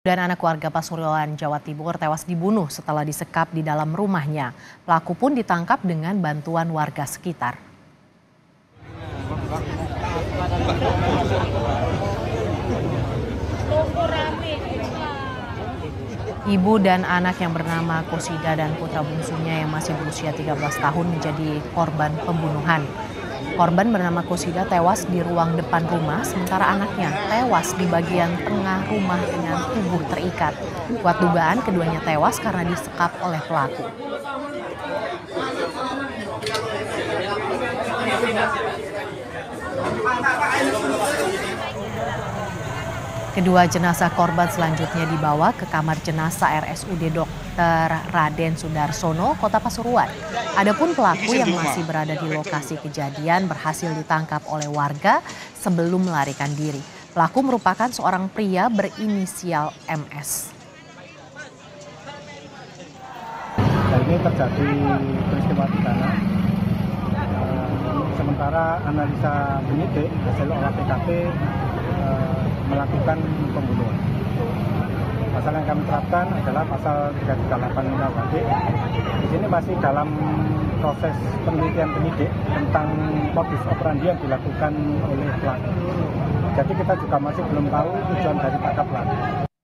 Dan anak warga Pasuruan, Jawa Timur tewas dibunuh setelah disekap di dalam rumahnya. Pelaku pun ditangkap dengan bantuan warga sekitar. Ibu dan anak yang bernama Kosida dan putra bungsunya yang masih berusia 13 tahun menjadi korban pembunuhan. Korban bernama Kosida tewas di ruang depan rumah, sementara anaknya tewas di bagian tengah rumah dengan tubuh terikat. Kuat dugaan keduanya tewas karena disekap oleh pelaku. Kedua jenazah korban selanjutnya dibawa ke kamar jenazah RSUD Dr. Raden Sudarsono, Kota Pasuruan. Adapun pelaku yang masih berada di lokasi kejadian berhasil ditangkap oleh warga sebelum melarikan diri. Pelaku merupakan seorang pria berinisial MS. Ini terjadi peristiwa pidana. Sementara analisa penyidik hasil olah TKP melakukan pembunuhan. Pasal yang kami terapkan adalah pasal 338 KUHP. Di sini masih dalam proses penelitian penyidik tentang modus operandi yang dilakukan oleh pelaku. Jadi kita juga masih belum tahu tujuan dari pelaku.